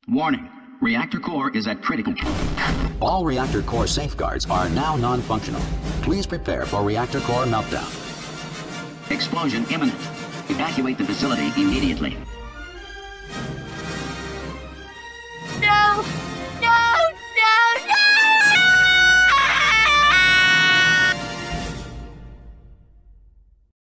Warning. Reactor core is at critical. All reactor core safeguards are now non-functional. Please prepare for reactor core meltdown. Explosion imminent. Evacuate the facility immediately. No!